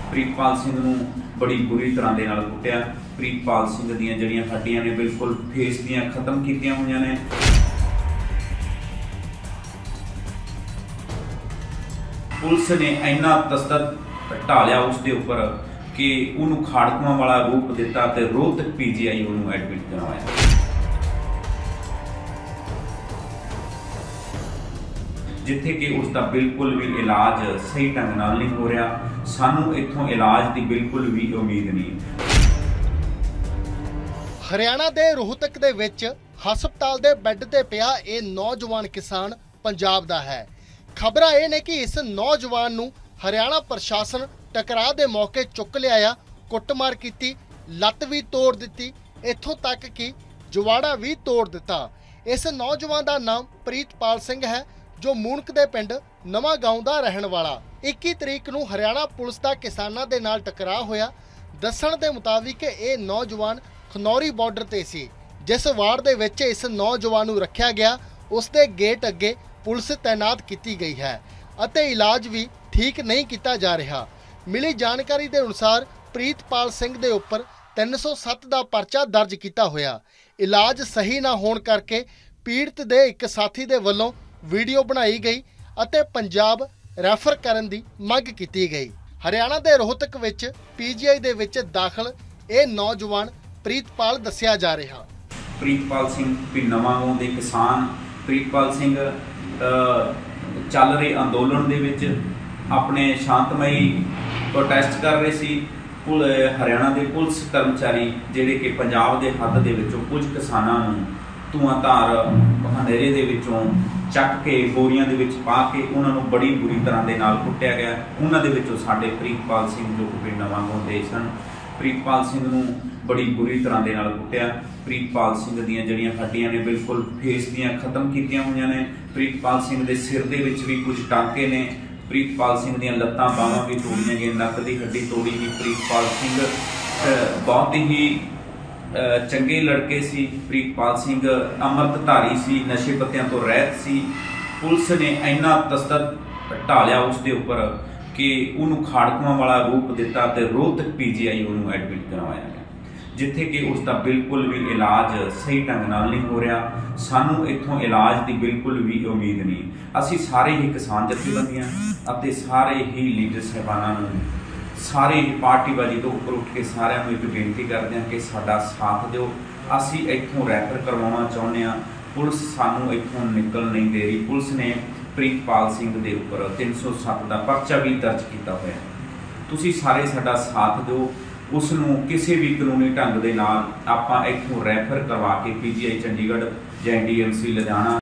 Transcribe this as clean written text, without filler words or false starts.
ਪ੍ਰੀਤਪਾਲ ਸਿੰਘ ਨੂੰ बड़ी बुरी तरह के नाल कुटिया। प्रीतपाल सिंह दीयां जिहड़ियां हड्डियां ने बिल्कुल फेस दीयां खत्म कीतियां होईयां ने। पुलिस ने इन्ना तसद्दुद ढालिया उसके उपर कि उन्होंने खाड़कुआं वाला रूप दिता ते रोहतक PGI उन्होंने एडमिट करवाया, जिथे कि उसका बिल्कुल भी इलाज सही ढंग नाल नहीं हो रहा। सानू इत्थों इलाज की बिल्कुल भी उम्मीद नहीं। हरियाणा के रोहतक दे विच हस्पताल के बैड ते पिया ये नौजवान किसान पंजाब दा है। खबरां ये ने कि इस नौजवान नूं हरियाणा प्रशासन टकराव के मौके चुक लिया, कुटमार की, लत्त भी तोड़ दी, इत्थों तक कि जवाड़ा भी तोड़ दिता। इस नौजवान का नाम प्रीतपाल सिंह है, जो मूणक दे पिंड नवां गांव दा रहण वाला। 21 तरीक नूं हरियाणा पुलिस दा किसानां दे नाल टकराव होया। दस्सण दे मुताबिक ये नौजवान खनौरी बॉर्डर ते सी। जिस वार्ड दे विच इस नौजवान नूं रखिया गया, उस दे गेट अगे पुलिस तैनात की गई है अते इलाज भी ठीक नहीं किया जा रहा। मिली जानकारी के अनुसार प्रीतपाल सिंह दे उपर 307 का परचा दर्ज किया होया। इलाज सही ना होने करके पीड़ित दे एक साथी दे वल्लों वीडियो बनाई गई अते पंजाब रैफर करन दी मंग की गई। हरियाणा के रोहतक विच PGI दे विच दाखिल ये नौजवान प्रीतपाल दस्सिया जा रहा। प्रीतपाल सिंह भी नवां गांव दे किसान प्रीतपाल सिंह चल रहे अंदोलन दे विच अपने शांतमई प्रोटेस्ट कर रहे सी। हरियाणा के पुलिस कर्मचारी जिहड़े कि पंजाब के हद दे विचों कुछ किसानां नूं धुआंधार हनेरे दे विचों चक के बोरियां दे विच पा के उन्होंने बड़ी बुरी तरह के नाल कुटिया गया। उन्होंने दे विचों साडे प्रीतपाल सिंह जो कि नवां गांव दे सन, प्रीतपाल सिंह नूं बड़ी बुरी तरह के नाल कुटिया। प्रीतपाल सिंह दीयां जिहड़ियां हड्डियां ने बिल्कुल फेस दीयां खत्म कीतियां होईयां ने। प्रीतपाल सिंह दे सिर दे विच भी कुछ टांके ने। प्रीतपाल सिंह दीयां लत्तां बाहां भी तोड़ियां गईयां, नक दी हड्डी तोड़ी गई। प्रीतपाल सिंह बहुत ही चंगे लड़के सी। प्रीतपाल सिंह अमृतधारी सी, नशे पत्तियां तो रहत सी। पुलिस ने इन्ना तसद्दुद ढालिया उसके उपर कि उन्होंने खाड़कुआं वाला रूप दिता ते रोहतक PGI उन्होंने एडमिट करवाया गया, जिथे कि उसका बिल्कुल भी इलाज सही ढंग नाल नहीं हो रहा। सानू इत्थों इलाज की बिल्कुल भी उम्मीद नहीं। असी सारे ही किसान जथेबंदियां अते सारे ही लीडर साहिबानां नूं सारे ही पार्टीबाजी तो उपर उठ के सारिਆਂ ਨੂੰ एक बेनती करते हैं कि साडा साथ दिओ। असी इत्थों रैफर करवाउणा चाहुंदे हां, पुलिस सानू इत्थों निकल नहीं दे रही। पुलिस ने प्रीतपाल सिंह दे उपर 307 का परचा भी दर्ज किया होया। तुसीं सारे साडा साथ दिओ, उसनूं किसी भी कानूनी ढंग दे नाल आपां इत्थों रैफर करवा के PGI चंडीगढ़ जां DMC लुधियाना